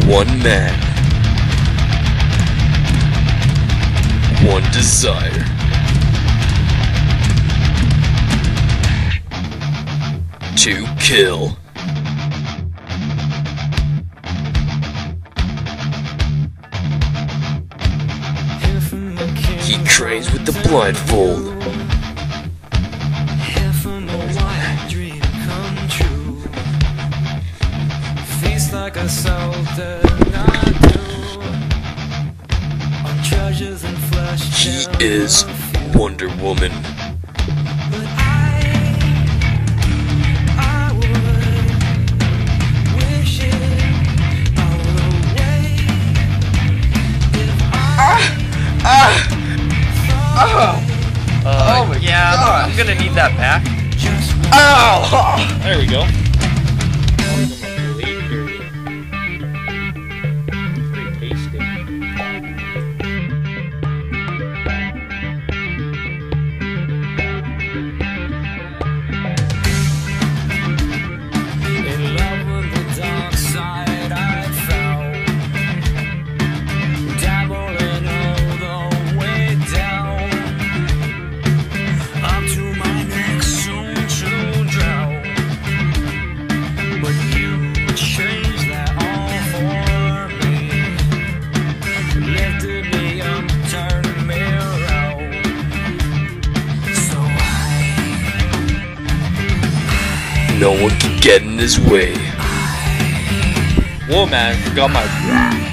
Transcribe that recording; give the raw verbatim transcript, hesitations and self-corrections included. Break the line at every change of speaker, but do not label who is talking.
One man. One desire. To kill. He trains with the blindfold.
Like a soldier, not on treasures and flesh.
He is Wonder Woman.
But I, I would wish it all away if I
Ah! Ah!
Uh,
Oh my
yeah,
gosh.
I'm gonna need that back.
just
Ow!
There we go. Pretty tasty.
in love with the dark side I fell, dabbling all the way down, up to my neck soon to drown. But you changed that all for me, lifted me up, turned me around. So I
No one can get in his way.
Whoa, man, forgot my